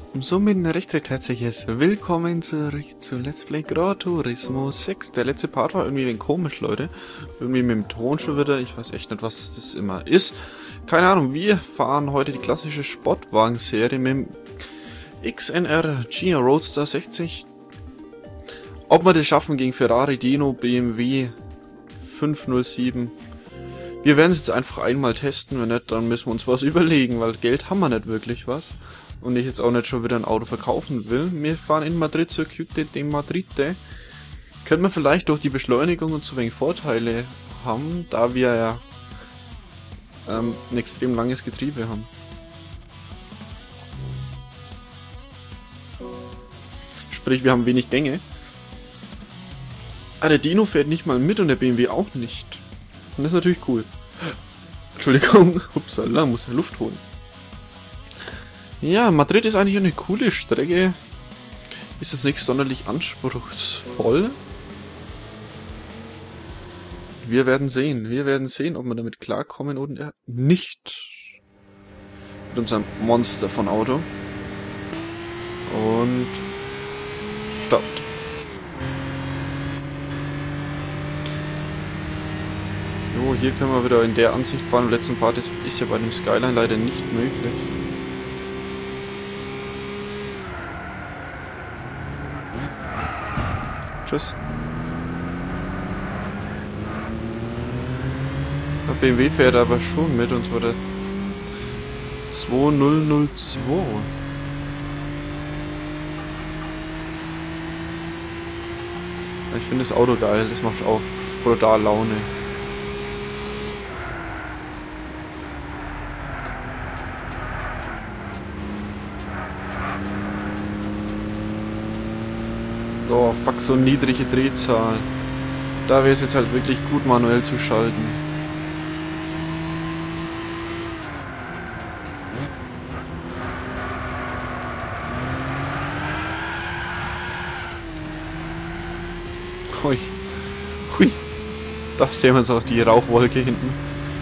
Somit ein recht herzliches Willkommen zurück zu Let's Play Gran Turismo 6. Der letzte Part war irgendwie ein wenig komisch, Leute. Irgendwie mit dem Ton schon wieder. Ich weiß echt nicht, was das immer ist. Keine Ahnung, wir fahren heute die klassische Sportwagen-Serie mit dem XNR Gia Roadster 60. Ob wir das schaffen gegen Ferrari, Dino, BMW 507. Wir werden es jetzt einfach einmal testen. Wenn nicht, dann müssen wir uns was überlegen, weil Geld haben wir nicht wirklich was. Und ich jetzt auch nicht schon wieder ein Auto verkaufen will. Wir fahren in Madrid, Circuito de Madrid. Können wir vielleicht durch die Beschleunigung und so wenig Vorteile haben, da wir ja ein extrem langes Getriebe haben. Sprich, wir haben wenig Gänge. Ah, der Dino fährt nicht mal mit und der BMW auch nicht. Das ist natürlich cool. Entschuldigung, upsala, muss ja Luft holen. Ja, Madrid ist eigentlich eine coole Strecke. Ist jetzt nicht sonderlich anspruchsvoll. Wir werden sehen. Wir werden sehen, ob wir damit klarkommen oder nicht. Mit unserem Monster von Auto. Und stoppt. Jo, hier können wir wieder in der Ansicht fahren. Im letzten Part ist ja bei dem Skyline leider nicht möglich. Tschüss. Der BMW fährt aber schon mit, und zwar der 2002. Ich finde das Auto geil, das macht auch brutal Laune. Oh, fuck, so niedrige Drehzahl. Da wäre es jetzt halt wirklich gut, manuell zu schalten. Hui. Hui. Da sehen wir uns auch die Rauchwolke hinten.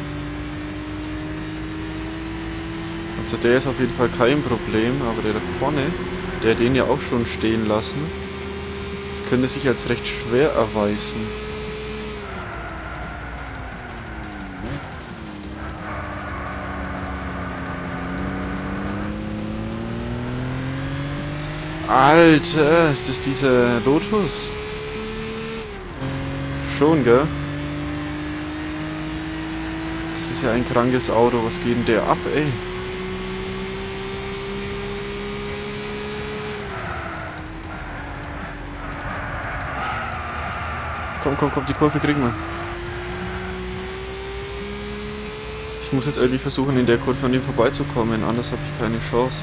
Also der ist auf jeden Fall kein Problem, aber der da vorne, der hat den ja auch schon stehen lassen. Das könnte sich als recht schwer erweisen. Alter, ist das dieser Lotus? Schon, gell? Das ist ja ein krankes Auto. Was geht denn der ab, ey? Komm, die Kurve kriegen wir. Ich muss jetzt irgendwie versuchen, in der Kurve an ihm vorbeizukommen, anders habe ich keine Chance.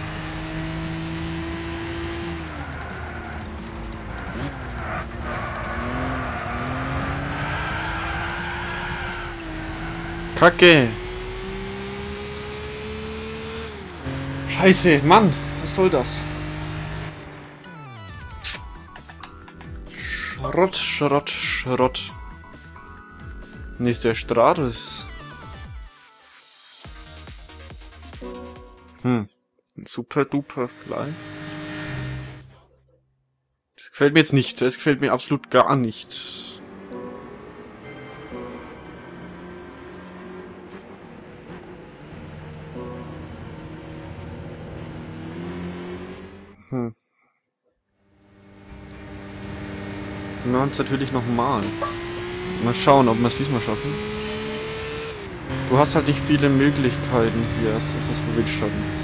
Kacke! Scheiße, Mann! Was soll das? Schrott. Nicht der Stratus. Super duper Fly. Das gefällt mir jetzt nicht. Das gefällt mir absolut gar nicht. Wir machen es natürlich nochmal. Mal schauen, ob wir es diesmal schaffen. Du hast halt nicht viele Möglichkeiten hier. Das ist das Windschatten.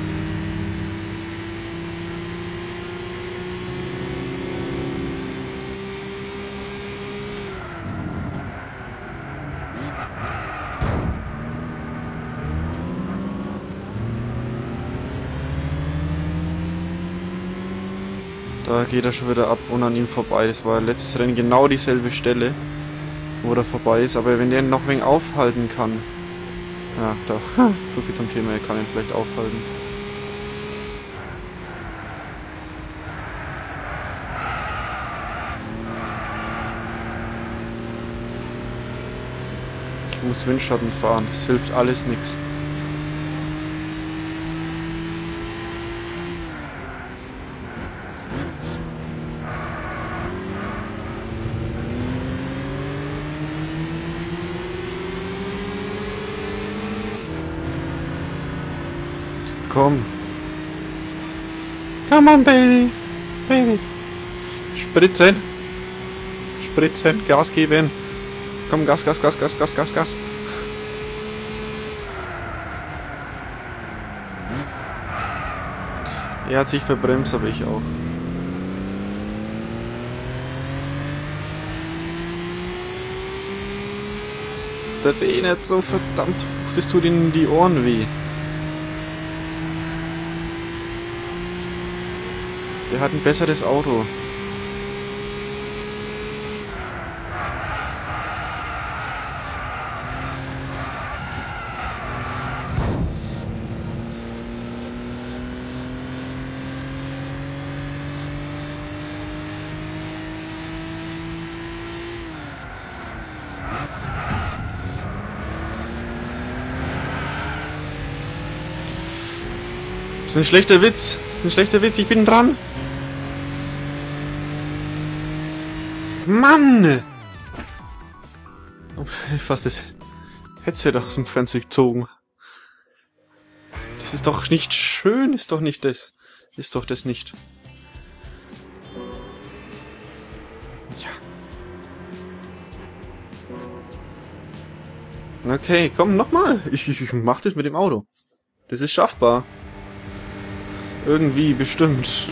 Da geht er schon wieder ab und an ihm vorbei. Das war letztes Rennen genau dieselbe Stelle, wo er vorbei ist. Aber wenn der ihn noch ein wenig aufhalten kann. Ja, da. So viel zum Thema, er kann ihn vielleicht aufhalten. Ich muss Windschatten fahren, das hilft alles nichts. komm. Come on, Baby. Baby. Spritzen. Spritzen. Gas geben. Komm, Gas, Gas, Gas, Gas, Gas, Gas, Gas. Er hat sich verbremst, aber ich auch. Der dehnt so verdammt hoch, das tut ihnen die Ohren weh. Der hat ein besseres Auto. Das ist ein schlechter Witz. Das ist ein schlechter Witz. Ich bin dran. Mann! Fast das Headset aus dem Fernseher gezogen. Das ist doch nicht schön. Ist doch nicht das. Ist doch das nicht. Ja. Okay, komm, nochmal. Ich mach das mit dem Auto. Das ist schaffbar. Irgendwie, bestimmt.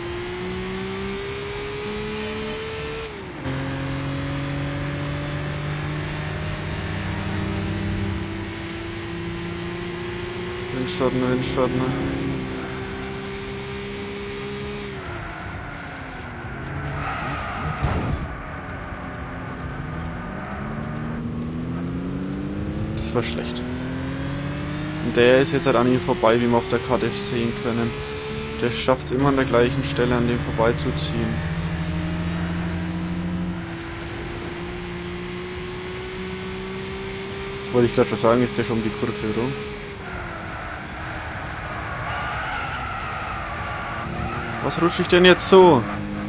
Windschatten, Windschatten. Das war schlecht. Und der ist jetzt halt an ihm vorbei, wie wir auf der Karte sehen können. Der schafft es immer an der gleichen Stelle, an dem vorbeizuziehen. Das wollte ich gerade schon sagen, ist der schon um die Kurve rum. Was rutsche ich denn jetzt so?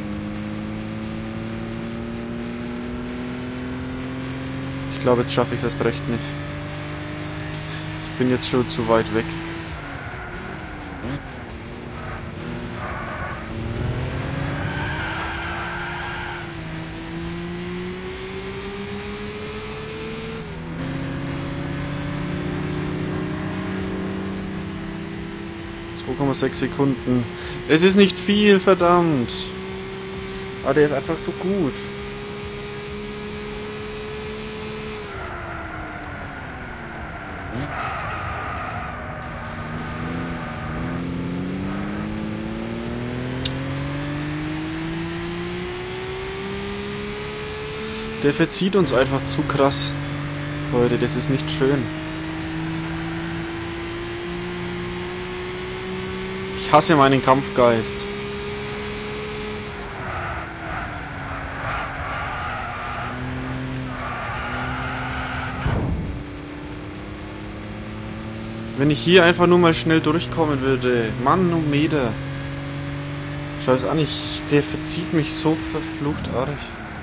Ich glaube, jetzt schaffe ich es erst recht nicht. Ich bin jetzt schon zu weit weg. ,6 Sekunden. Es ist nicht viel, verdammt. Aber der ist einfach so gut. Der verzieht uns einfach zu krass. Leute, das ist nicht schön. Ich hasse meinen Kampfgeist. Wenn ich hier einfach nur mal schnell durchkommen würde. Mann und Meter. Schau es an, der verzieht mich so verflucht arg.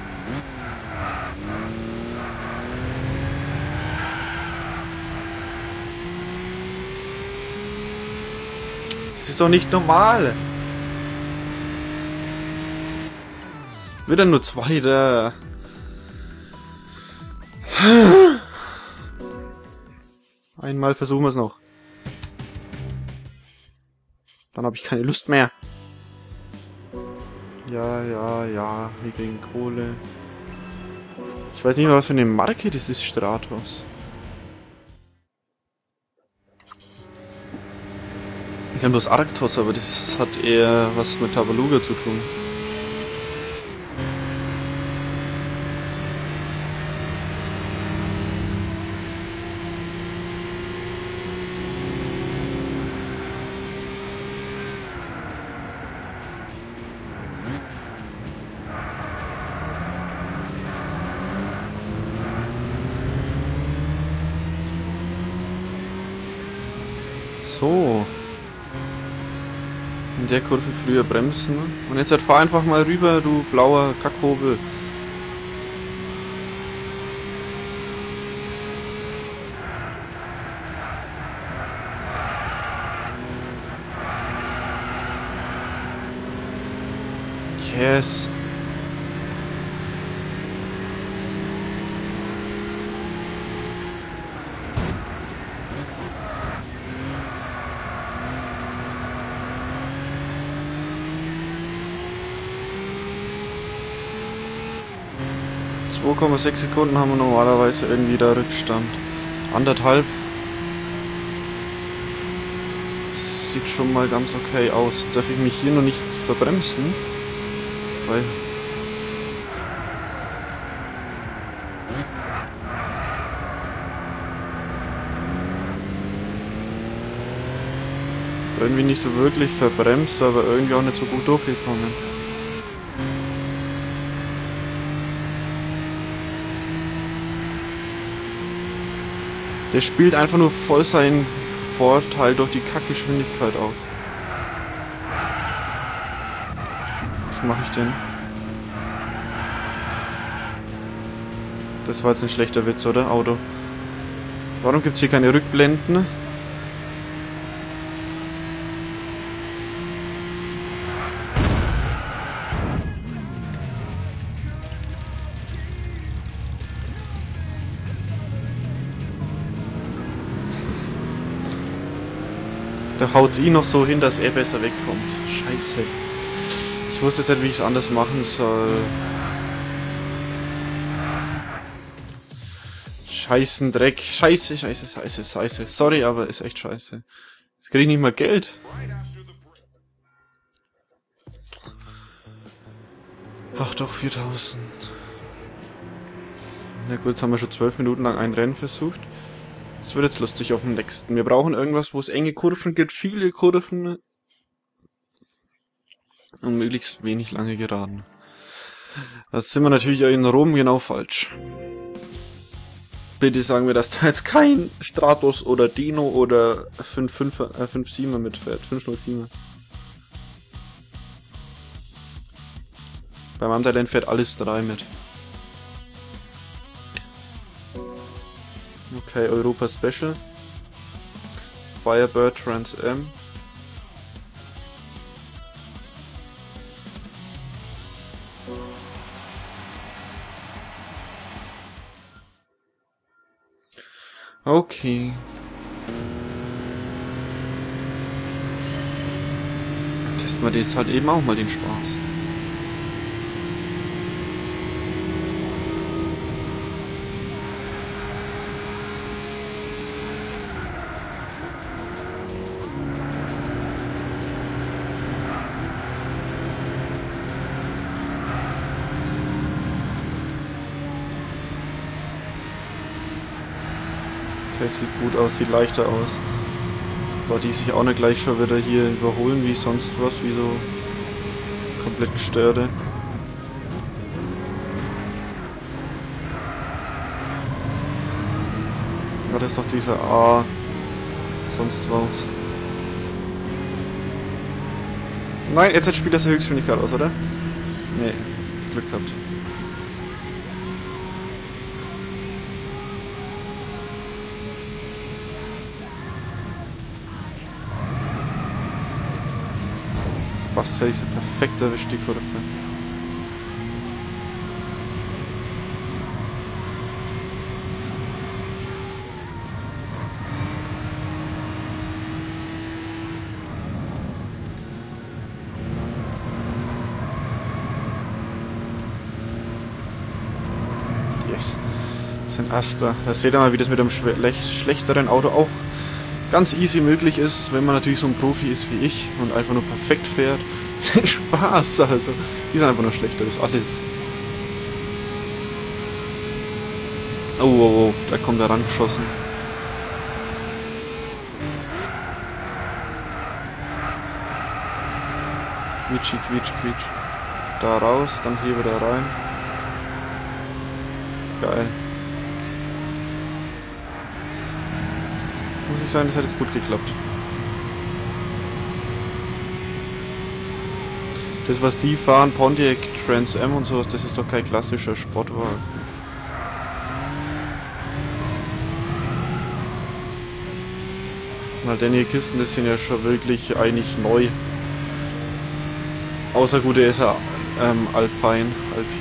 Das ist doch nicht normal. Wieder nur Zweiter. Einmal versuchen wir es noch. Dann habe ich keine Lust mehr. Ja, wir kriegen Kohle. Ich weiß nicht mal, was für eine Marke das ist, Stratos. Ich kenne bloß Arctos, aber das hat eher was mit Tabaluga zu tun. So. In der Kurve früher bremsen. Und jetzt halt fahr einfach mal rüber, du blauer Kackhobel. Yes. ...2,6 Sekunden haben wir normalerweise irgendwie da Rückstand. 1,5. Sieht schon mal ganz okay aus. Darf ich mich hier noch nicht verbremsen? Weil... irgendwie nicht so wirklich verbremst, aber irgendwie auch nicht so gut durchgekommen. Der spielt einfach nur voll seinen Vorteil durch die Kackgeschwindigkeit aus. Was mache ich denn? Das war jetzt ein schlechter Witz, oder? Auto. Warum gibt es hier keine Rückblenden? Da haut sie noch so hin, dass er besser wegkommt. Scheiße. Ich wusste jetzt nicht, wie ich es anders machen soll. Scheißen Dreck. Scheiße, scheiße, scheiße, scheiße. Sorry, aber ist echt scheiße. Jetzt krieg ich nicht mal Geld. Ach doch, 4000. Na gut, jetzt haben wir schon 12 Minuten lang ein Rennen versucht. Das wird jetzt lustig auf dem nächsten. Wir brauchen irgendwas, wo es enge Kurven gibt, viele Kurven. Und möglichst wenig lange Geraden. Das sind wir natürlich in Rom genau falsch. Bitte sagen wir, dass da jetzt kein Stratos oder Dino oder 5.7er mitfährt. 507er. Bei meinem Talent fährt alles 3 mit. Okay, Europa Special. Firebird Trans M. Okay. Testen wir jetzt halt eben auch mal den Spaß. Okay, sieht gut aus, sieht leichter aus. Aber die sich auch nicht gleich schon wieder hier überholen wie sonst was, wie so komplett gestörte. Ja, das ist doch dieser A. Sonst was. Nein, jetzt spielt das Höchstgeschwindigkeit aus, oder? Nee, Glück gehabt. Fast hätte ich so perfekt erwischt, die Kurve. Yes. Das ist ein Erster. Da seht ihr mal, wie das mit einem schlechteren Auto auch ganz easy möglich ist, wenn man natürlich so ein Profi ist wie ich und einfach nur perfekt fährt. Spaß, also. Die sind einfach nur schlechter, das ist alles. Oh, oh, oh, da kommt er rangeschossen. Quietschi, quietsch, quietsch. Da raus, dann hier wieder rein. Geil. Muss ich sagen, das hat jetzt gut geklappt. Das, was die fahren, Pontiac Trans Am und sowas, das ist doch kein klassischer Sportwagen. Weil denn die Kisten, das sind ja schon wirklich eigentlich neu. Außer gut, er ist ja Alpin.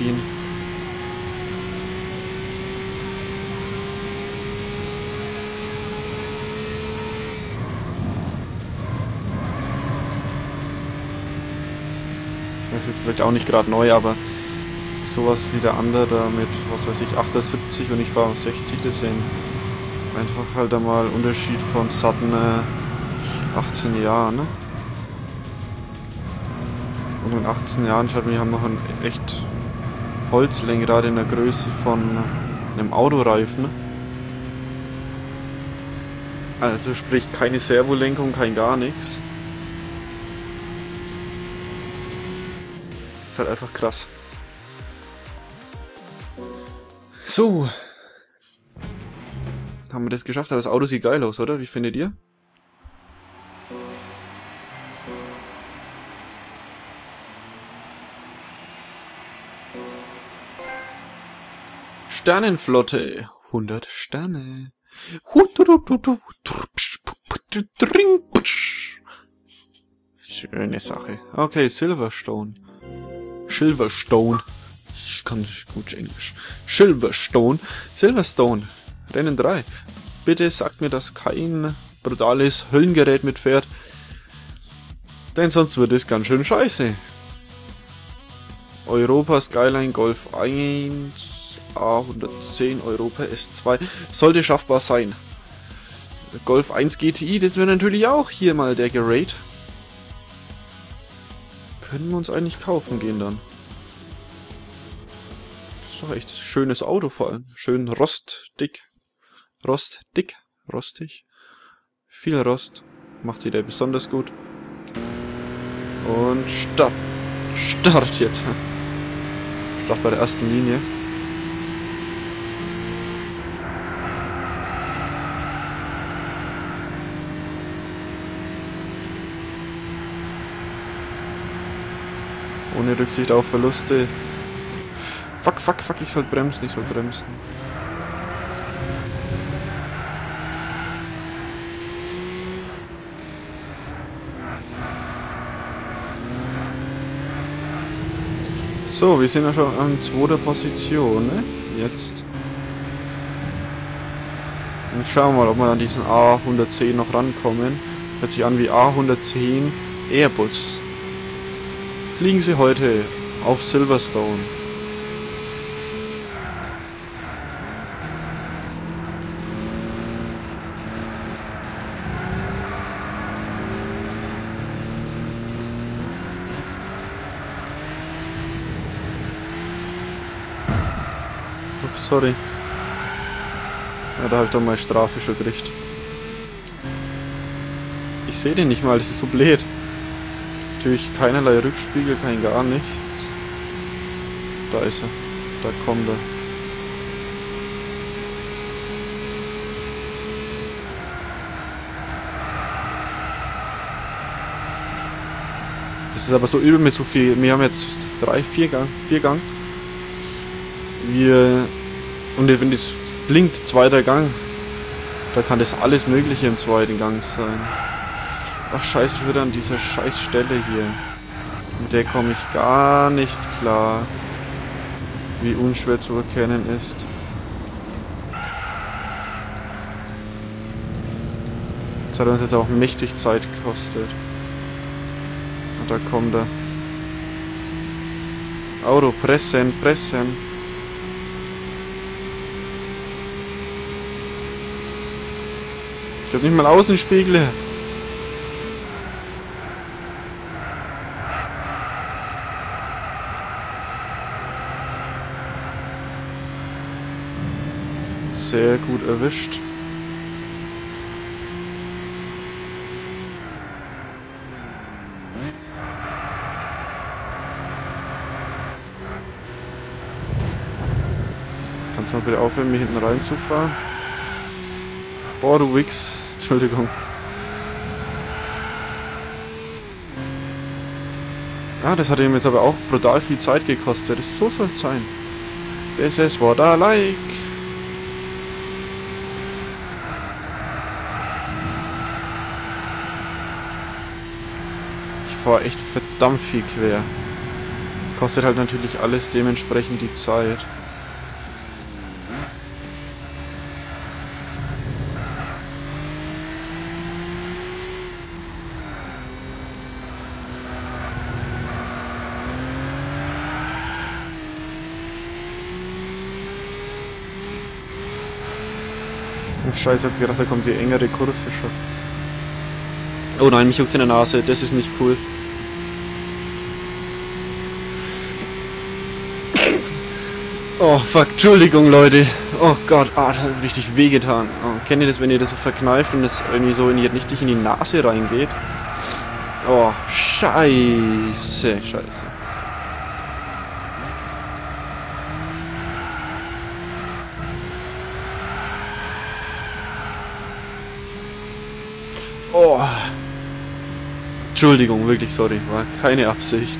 Das ist jetzt vielleicht auch nicht gerade neu, aber sowas wie der andere da mit, was weiß ich, 78 und ich fahre 60, das sind einfach halt einmal Unterschied von satten 18 Jahren, ne? Und in 18 Jahren, schaut, wir haben noch ein echt Holzlenkrad in der Größe von einem Autoreifen. Also sprich keine Servolenkung, kein gar nichts. Ist halt einfach krass. So. Haben wir das geschafft, aber das Auto sieht geil aus, oder? Wie findet ihr? Sternenflotte. 100 Sterne. Schöne Sache. Okay, Silverstone. Ich kann nicht gut Englisch. Silverstone. Rennen 3. Bitte sagt mir, dass kein brutales Höllengerät mitfährt. Denn sonst wird es ganz schön scheiße. Europa Skyline Golf 1 A110 Europa S2 sollte schaffbar sein. Golf 1 GTI, das wäre natürlich auch hier mal der Gerät. Können wir uns eigentlich kaufen gehen dann. Das ist doch echt ein schönes Auto vor allem. Schön rostig. Viel Rost. Macht sie der besonders gut. Und Start jetzt. Start bei der ersten Linie. Ohne Rücksicht auf Verluste. Fuck, ich soll bremsen, So, wir sind ja schon an 2. Position, ne? Jetzt. Und schauen wir mal, ob wir an diesen A110 noch rankommen. Hört sich an wie A110 Airbus. Fliegen Sie heute auf Silverstone. Ups, sorry. Ja, da habe ich doch mal Strafe schon gekriegt. Ich sehe den nicht mal, das ist so blöd. Natürlich keinerlei Rückspiegel, kein gar nichts. Da ist er. Da kommt er. Das ist aber so übel mit so viel. Wir haben jetzt 4 Gang. Und wenn das blinkt, 2. Gang, da kann das alles Mögliche im 2. Gang sein. Ach scheiße, ich wieder an dieser scheiß Stelle hier. Mit der komme ich gar nicht klar. Wie unschwer zu erkennen ist. Das hat uns jetzt auch mächtig Zeit gekostet. Und da kommt er. Auto, pressen. Ich hab nicht mal Außenspiegel. Sehr gut erwischt. Kannst du mal bitte aufhören, mich hinten reinzufahren? Boah, du Wichs. Entschuldigung. Ah, das hat ihm jetzt aber auch brutal viel Zeit gekostet. So soll es sein. This is what I like. Ich fahre echt verdammt viel quer. Kostet halt natürlich alles dementsprechend die Zeit. Scheiße, hab gedacht, da kommt die engere Kurve schon. Oh nein, mich juckt's in der Nase, das ist nicht cool. Oh fuck, Entschuldigung Leute. Oh Gott, das hat richtig wehgetan. Oh, kennt ihr das, wenn ihr das so verkneift und das irgendwie so richtig in die Nase reingeht? Oh, scheiße. Oh. Entschuldigung, wirklich sorry, war keine Absicht.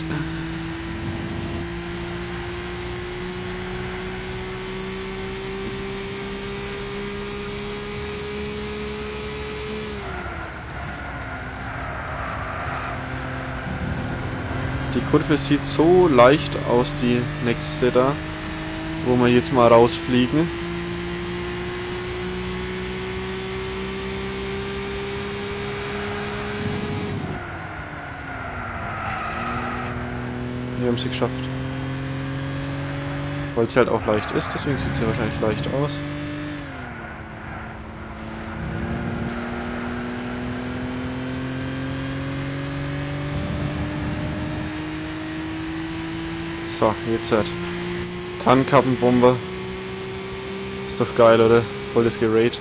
Die Kurve sieht so leicht aus, die nächste da, wo wir jetzt mal rausfliegen. Wir haben sie geschafft. Weil sie halt auch leicht ist, deswegen sieht sie wahrscheinlich leicht aus. So, jetzt halt. Tarnkappenbomber. Ist doch geil, oder? Volles Gerate.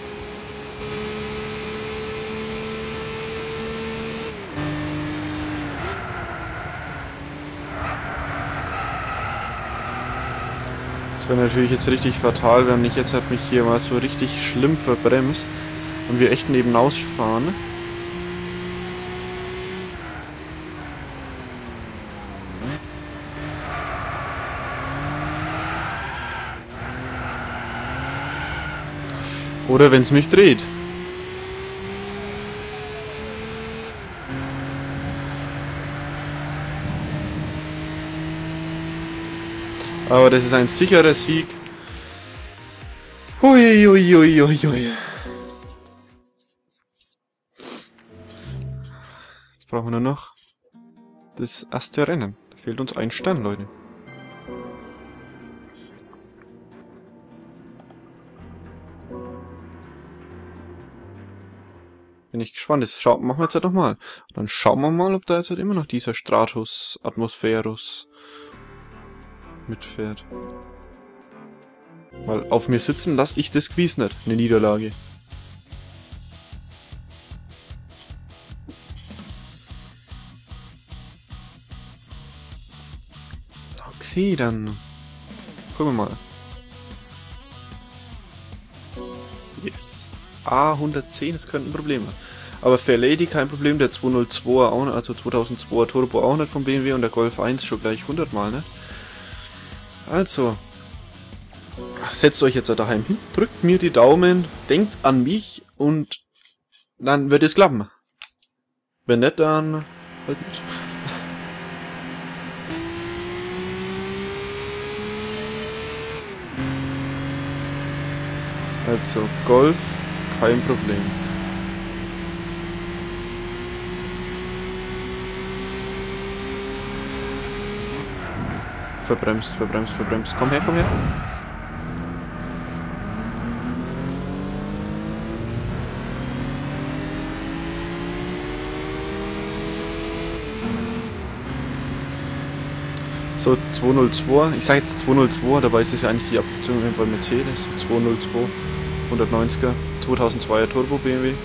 Das wäre natürlich jetzt richtig fatal, wenn ich jetzt halt mich hier mal so richtig schlimm verbremst und wir echt nebenaus fahren. Oder wenn es mich dreht. Aber das ist ein sicherer Sieg. Hui, hui, hui, hui, hui. Jetzt brauchen wir nur noch das erste Rennen. Da fehlt uns ein Stern, Leute. Bin ich gespannt. Das machen wir jetzt halt nochmal. Dann schauen wir mal, ob da jetzt halt immer noch dieser Stratus Atmosphärus mitfährt. Weil auf mir sitzen lasse ich das Quiz nicht. Eine Niederlage. Okay, dann gucken wir mal. Yes. A110, das könnte ein Problem sein. Aber Fair Lady kein Problem, der 202er auch nicht, also 2002er Turbo auch nicht vom BMW und der Golf 1 schon gleich 100 Mal nicht. Also, setzt euch jetzt daheim hin, drückt mir die Daumen, denkt an mich und dann wird es klappen. Wenn nicht, dann halt nicht. Also, Golf, kein Problem. Verbremst. Komm her. So, 202. Ich sage jetzt 202, dabei ist es ja eigentlich die Abkürzung bei Mercedes. 202, 190er, 2002er Turbo BMW.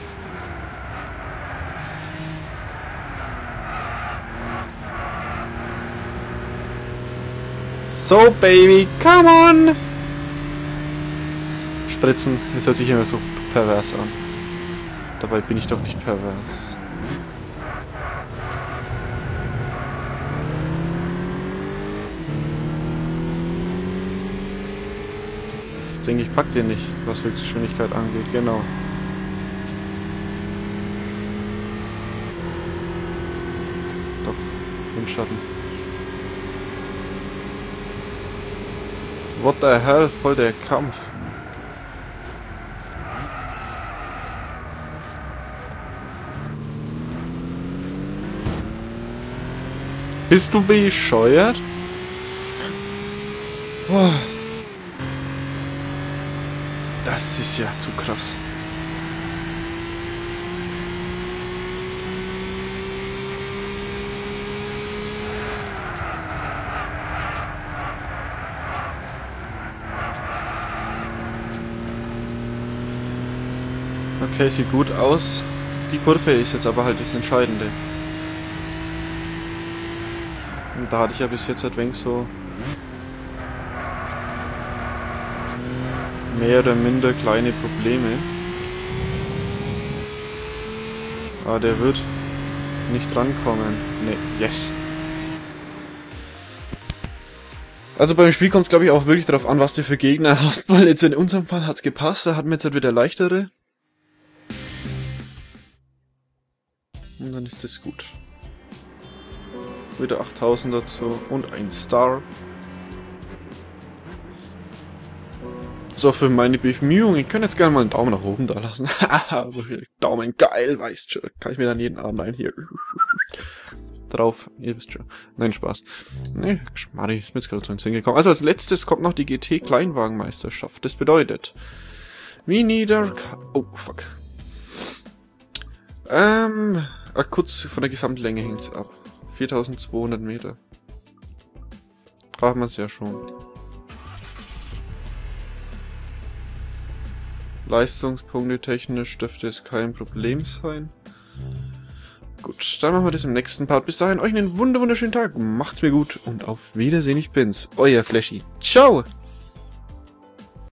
So, Baby, come on! Spritzen, das hört sich immer so pervers an. Dabei bin ich doch nicht pervers. Ich denke, ich pack den nicht, was Höchstgeschwindigkeit angeht, genau. Doch, Windschatten. What the hell, voll der Kampf. Bist du bescheuert? Oh. Das ist ja zu krass. Okay, sieht gut aus. Die Kurve ist jetzt aber halt das Entscheidende. Und da hatte ich ja bis jetzt ein wenig so mehr oder minder kleine Probleme. Aber der wird nicht rankommen. Ne, yes. Also beim Spiel kommt es, glaube ich, auch wirklich darauf an, was du für Gegner hast, weil jetzt in unserem Fall hat es gepasst, da hatten wir jetzt halt wieder leichtere. Und dann ist das gut. Wieder 8000 dazu und ein Star. So, für meine Bemühungen, ich kann jetzt gerne mal einen Daumen nach oben da lassen. Haha, Daumen geil, weißt schon. Kann ich mir dann jeden Abend ein hier drauf, ihr wisst schon. Nein, Spaß. Nee, Schmarri, ist mir jetzt gerade so ins Sinn gekommen. Also als letztes kommt noch die GT Kleinwagenmeisterschaft. Das bedeutet, we need our... Oh, fuck. Kurz von der Gesamtlänge hängt es ab. 4200 Meter. Braucht man es ja schon. Leistungspunkte technisch dürfte es kein Problem sein. Gut, dann machen wir das im nächsten Part. Bis dahin euch einen wunderschönen Tag. Macht's mir gut und auf Wiedersehen. Ich bin's, euer Flashy. Ciao!